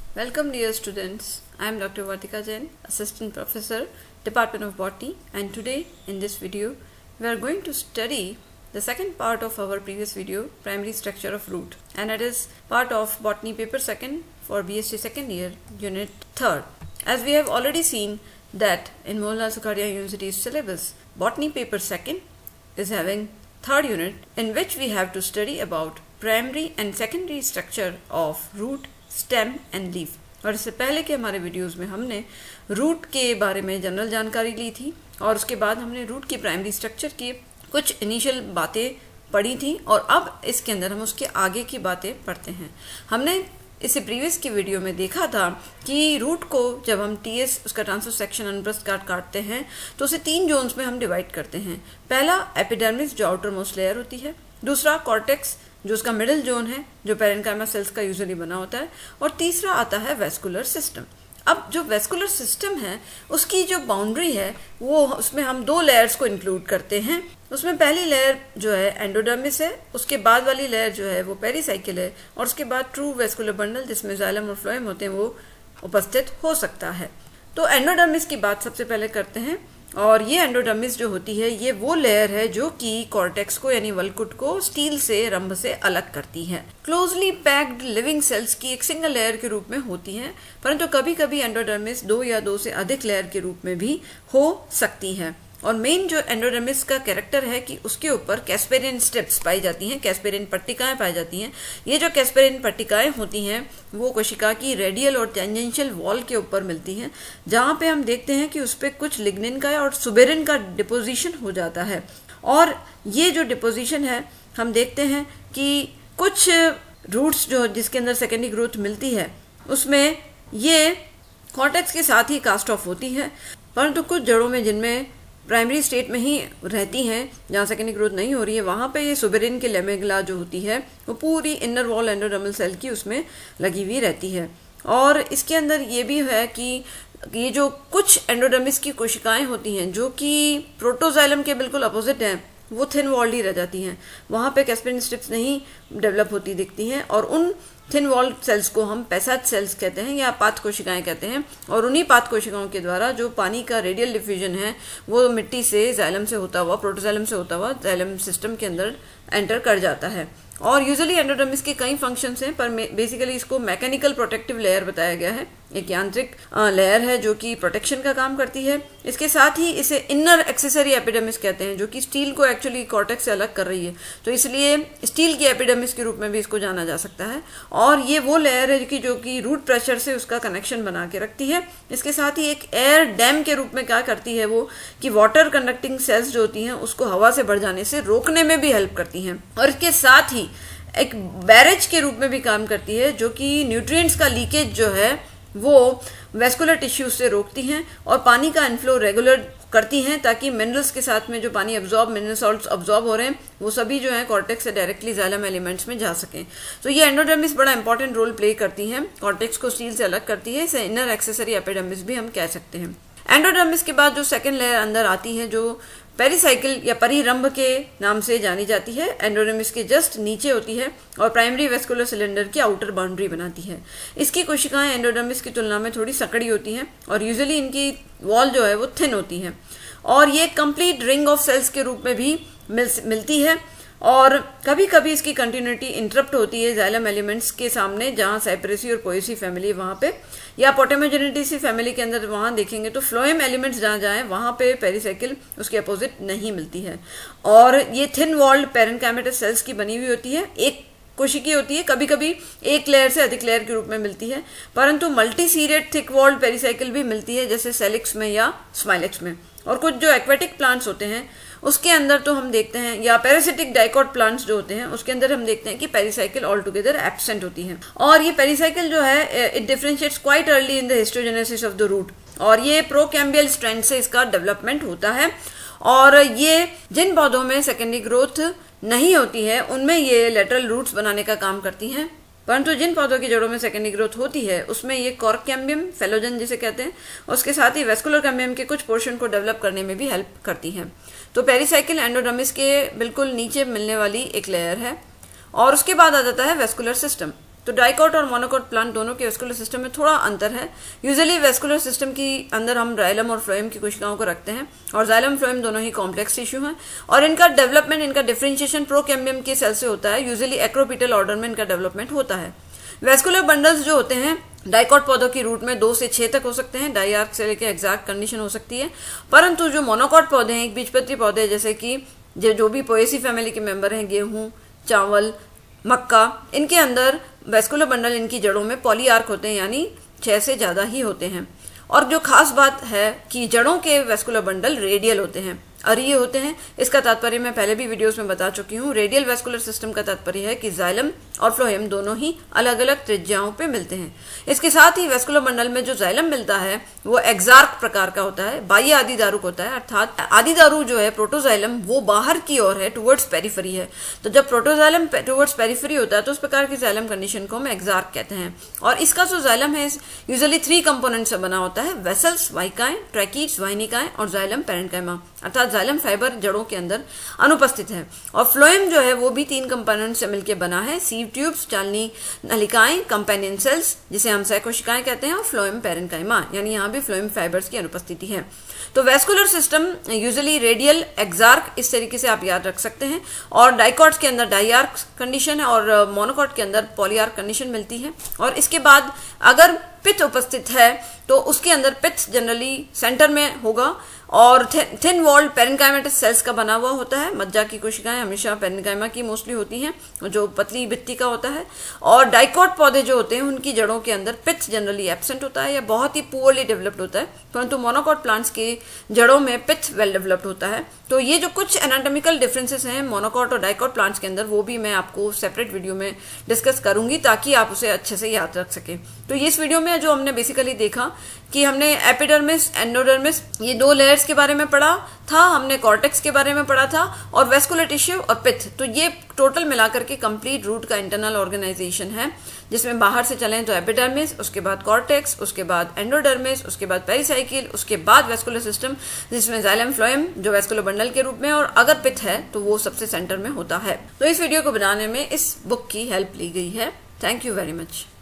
Welcome dear students. I am Dr. Vartika Jain, Assistant Professor, Department of Botany, and today in this video we are going to study the second part of our previous video, primary structure of root, and it is part of Botany paper 2nd for BSc second year, unit 3rd. As we have already seen that in Motilal Sukhadia University's syllabus, Botany paper 2nd is having 3rd unit in which we have to study about primary and secondary structure of root, stem and leaf. और इससे पहले के हमारे videos में हमने root के बारे में जनरल जानकारी ली थी और उसके बाद हमने रूट की प्राइमरी स्ट्रक्चर की कुछ इनिशियल बातें पढ़ी थी और अब इसके अंदर हम उसके आगे की बातें पढ़ते हैं। हमने इससे प्रीवियस की वीडियो में देखा था कि रूट को जब हम टीएस उसका ट्रांसवर्स सेक्शन अनुप्रस्थ काट काटते हैं तो उसे 3 जोन्स में हम डिवाइड करते हैं। पहला एपिडर्मिस जो आउटर मोस्ट लेयर होती है, दूसरा कॉर्टेक्स जो उसका मिडिल जोन है जो पेरेन्काइमा सेल्स का यूजुअली बना होता है, और तीसरा आता है वेस्कुलर सिस्टम। अब जो वेस्कुलर सिस्टम है उसकी जो बाउंड्री है वो उसमें हम 2 लेयर्स को इंक्लूड करते हैं। उसमें पहली लेयर जो है एंडोडर्मिस है, उसके बाद वाली लेयर जो है वो पेरीसाइकिल है, और उसके बाद ट्रू वेस्कुलर बंडल जिसमें जाइलम और फ्लोएम होते हैं वो उपस्थित हो सकता है। तो एंडोडर्मिस की बात सबसे पहले करते हैं, और ये एंडोडर्मिस जो होती है ये वो लेयर है जो कि कॉर्टेक्स को यानी वल्कुट को स्टील से रंभ से अलग करती है। क्लोजली पैक्ड लिविंग सेल्स की एक सिंगल लेयर के रूप में होती है, परंतु कभी कभी एंडोडर्मिस 2 या 2 से अधिक लेयर के रूप में भी हो सकती है। और मेन जो एंडोडर्मिस का कैरेक्टर है कि उसके ऊपर कैस्पेरिन स्ट्रिप्स पाई जाती हैं, कैस्पेरिन पट्टिकाएं पाई जाती हैं। ये जो कैस्पेरिन पट्टिकाएं होती हैं वो कोशिका की रेडियल और टेंजेंशियल वॉल के ऊपर मिलती हैं, जहां पे हम देखते हैं कि उस पर कुछ लिग्निन का और सुबेरिन का डिपोजिशन हो जाता है। और ये जो डिपोजिशन है हम देखते हैं कि कुछ रूट्स जो जिसके अंदर सेकेंडरी ग्रोथ मिलती है उसमें ये कॉर्टेक्स के साथ ही कास्ट ऑफ होती है, परंतु कुछ जड़ों में जिनमें प्राइमरी स्टेट में ही रहती हैं जहाँ सेकेंडरी ग्रोथ नहीं हो रही है वहाँ पे ये सुबेरिन के लेमेगला जो होती है वो पूरी इनर वॉल एंडोडर्मल सेल की उसमें लगी हुई रहती है। और इसके अंदर ये भी है कि ये जो कुछ एंडोडर्मिस की कोशिकाएं होती हैं जो कि प्रोटोजाइलम के बिल्कुल अपोजिट हैं वो थिन वॉल्ड ही रह जाती हैं, वहाँ पे कैस्पेरिन स्ट्रिप्स नहीं डेवलप होती दिखती हैं, और उन थिन वॉल्ड सेल्स को हम पैसाज सेल्स कहते हैं या पात कोशिकाएं कहते हैं। और उन्हीं पात कोशिकाओं के द्वारा जो पानी का रेडियल डिफ्यूजन है वो मिट्टी से जाइलम से होता हुआ प्रोटोजाइलम से होता हुआ जाइलम सिस्टम के अंदर एंटर कर जाता है। और यूजुअली एंडोडर्मिस के कई फंक्शंस हैं, पर बेसिकली इसको मैकेनिकल प्रोटेक्टिव लेयर बताया गया है, एक यांत्रिक लेयर है जो कि प्रोटेक्शन का काम करती है। इसके साथ ही इसे इनर एक्सेसरी एपिडर्मिस कहते हैं जो कि स्टील को एक्चुअली कॉर्टेक्स से अलग कर रही है, तो इसलिए स्टील की एपिडर्मिस के रूप में भी इसको जाना जा सकता है। और ये वो लेयर है जो कि रूट प्रेशर से उसका कनेक्शन बना के रखती है। इसके साथ ही एक एयर डैम के रूप में क्या करती है वो कि वाटर कंडक्टिंग सेल्स जो होती हैं उसको हवा से भर जाने से रोकने में भी हेल्प करती हैं, और इसके साथ ही एक बैरेज के रूप में भी काम करती है जो कि न्यूट्रिएंट्स का लीकेज जो है वो वेस्कुलर टिश्यूज से रोकती हैं और पानी का इनफ्लो रेगुलर करती हैं ताकि मिनरल्स के साथ में जो पानी अब्जॉर्ब मिनरल सॉल्ट्स अब्जॉर्ब हो रहे हैं वो सभी जो है कॉर्टेक्स से डायरेक्टली जाइलम एलिमेंट्स में जा सकें। तो ये एंडोडर्मिस बड़ा इंपॉर्टेंट रोल प्ले करती हैं, कॉर्टेक्स को स्टील से अलग करती है, इसे इनर एक्सेसरी एपिडर्मिस भी हम कह सकते हैं। एंडोडर्मिस के बाद जो सेकेंड लेयर अंदर आती है जो पेरीसाइकिल या परिरंभ के नाम से जानी जाती है, एंडोडर्मिस के जस्ट नीचे होती है और प्राइमरी वेस्कुलर सिलेंडर की आउटर बाउंड्री बनाती है। इसकी कोशिकाएं एंडोडर्मिस की तुलना में थोड़ी सकड़ी होती हैं और यूजुअली इनकी वॉल जो है वो थिन होती है, और ये कंप्लीट रिंग ऑफ सेल्स के रूप में भी मिलती है। और कभी कभी इसकी कंटिन्यूटी इंटरप्ट होती है जाइलम एलिमेंट्स के सामने, जहाँ साइप्रेसी और पोएसी फैमिली वहाँ पे, या पोटेमोजेनेटिसी फैमिली के अंदर वहाँ देखेंगे तो फ्लोएम एलिमेंट्स जहाँ जाएं वहाँ पे पेरीसाइकिल उसके अपोजिट नहीं मिलती है। और ये थिन वॉल्ड पेरेन्काइमेटस सेल्स की बनी हुई होती है, एक कोशिकी होती है, कभी कभी एक लेयर से अधिक लेयर के रूप में मिलती है, परंतु multiseriate thick walled pericycle भी मिलती है जैसे सेलिक्स में या स्माइलेक्स में। और कुछ जो एक्वेटिक प्लांट्स होते हैं उसके अंदर तो हम देखते हैं, या पैरासिटिक डाइकॉट प्लांट्स जो होते हैं उसके अंदर हम देखते हैं कि पेरीसाइकिल ऑल टुगेदर एब्सेंट होती है। और ये पेरीसाइकिल जो है it differentiates quite early in the histogenesis of the root, और ये प्रोकैम्बियल स्ट्रैंड से इसका डेवलपमेंट होता है। और ये जिन पौधों में सेकेंडरी ग्रोथ नहीं होती है उनमें ये लेटरल रूट्स बनाने का काम करती हैं, परंतु जिन पौधों की जड़ों में सेकेंडरी ग्रोथ होती है उसमें ये कॉर्क कैम्बियम फेलोजन जिसे कहते हैं, उसके साथ ही वेस्कुलर कैम्बियम के कुछ पोर्शन को डेवलप करने में भी हेल्प करती हैं। तो पेरीसाइकिल एंडोडर्मिस के बिल्कुल नीचे मिलने वाली एक लेयर है। और उसके बाद आ जाता है वेस्कुलर सिस्टम। तो डाइकॉट और मोनोकॉट प्लांट दोनों के वेस्कुलर सिस्टम में थोड़ा अंतर है। यूजुअली वेस्कुलर सिस्टम के अंदर हम जाइलम और फ्लोएम की कोशिकाओं को रखते हैं और जाइलम फ्लोएम दोनों ही कॉम्प्लेक्स टिश्यू हैं और इनका डेवलपमेंट, इनका डिफरेंशिएशन प्रोकैम्बियम के सेल से होता है। यूजुअली एक्रोपिटल ऑर्डर में इनका डेवलपमेंट होता है। वेस्कुलर बंडल्स जो होते हैं डाइकॉट पौधों की रूट में 2 से 6 तक हो सकते हैं, डाइआर्क से लेकर एक्जैक्ट कंडीशन हो सकती है। परंतु जो मोनोकॉट पौधे हैं, एक बीजपत्री पौधे जैसे कि जो भी पोएसी फैमिली के मेंबर हैं, गेहूं, चावल, मक्का, इनके अंदर वेस्कुलर बंडल इनकी जड़ों में पॉलीआर्क होते हैं, यानी 6 से ज्यादा ही होते हैं। और जो खास बात है कि जड़ों के वेस्कुलर बंडल रेडियल होते हैं, अरीय होते हैं। इसका तात्पर्य मैं पहले भी वीडियोस में बता चुकी हूँ। रेडियल वेस्कुलर सिस्टम का तात्पर्य है कि जाइलम और फ्लोएम दोनों ही अलग अलग त्रिज्याओं पे मिलते हैं। इसके साथ ही वेस्कुलर बंडल में जो जाइलम मिलता है वो एक्सार्क प्रकार का होता है, बाह्य आदिदारुक होता है। अर्थात आदिदारु जो है प्रोटोजाइलम वो बाहर की ओर है, टुवर्ड्स पेरिफेरी है। तो जब प्रोटोजाइलम टुवर्ड्स पेरिफेरी होता है तो उस प्रकार की जाइलम कंडीशन को हम एक्सार्क कहते हैं। और इसका जो जाइलम है यूजुअली 3 कंपोनेंट से बना होता है, वेसल्स वाहिकाएं, ट्रैकीड्स वाहिनिकाएं और जाइलम पैरेन्काइमा, अर्थात जाइलम फाइबर जड़ों के अंदर अनुपस्थित है। और फ्लोएम जो है वो भी 3 कंपोनेंट से मिलकर बना है, सीव ट्यूब्स, चालनी नलिकाएं, कंपेनियन सेल्स जिसे हम सहकोशिकाएं कहते हैं, और फ्लोएम पैरेन्काइमा, यानी यहाँ भी फ्लोएम फाइबर्स की अनुपस्थिति है। तो vascular system usually radial, exarch, इस तरीके से आप याद रख सकते हैं। और डाइकॉट्स के अंदर डाइआर्क कंडीशन है और मोनोकॉट के अंदर पॉलीआर्क कंडीशन मिलती है। और इसके बाद अगर पित्त उपस्थित है तो उसके अंदर पित्त जनरली सेंटर में होगा और थिन वॉल्ड पेरेन्काइमेटस सेल्स का बना हुआ होता है। मज्जा की कोशिकाएं हमेशा पेरेन्काइमा की मोस्टली होती हैं, जो पतली भित्ति का होता है। और डाइकॉट पौधे जो होते हैं उनकी जड़ों के अंदर पित्त जनरली एब्सेंट होता है या बहुत ही पुअरली डेवलप्ड होता है, परंतु मोनोकॉट प्लांट्स के जड़ों में पित्त वेल डेवलप्ड होता है। तो ये जो कुछ एनाटॉमिकल डिफरेंसेस हैं मोनोकॉट और डाइकॉट प्लांट्स के अंदर, वो भी मैं आपको सेपरेट वीडियो में डिस्कस करूंगी ताकि आप उसे अच्छे से याद रख सकें। तो इस वीडियो में जो हमने बेसिकली देखा कि हमने एपिडर्मिस, एंडोडर्मिस, ये 2 लेयर्स के बारे में पढ़ा था, हमने कॉर्टेक्स के बारे में पढ़ा था और वेस्कुलर टिश्यू और पित्त। तो ये टोटल मिलाकर के कंप्लीट रूट का इंटरनल ऑर्गेनाइजेशन है, जिसमें बाहर से चलें तो एपिडर्मिस, उसके बाद कॉर्टेक्स, उसके बाद एंडोडर्मिस, उसके बाद पेरिसाइकिल, उसके बाद वेस्कुलर सिस्टम जिसमें जाइलम फ्लोएम जो वेस्कुलर बंडल के रूप में, और अगर पित्त है तो वो सबसे सेंटर में होता है। तो इस वीडियो को बनाने में इस बुक की हेल्प ली गई है। Thank you very much.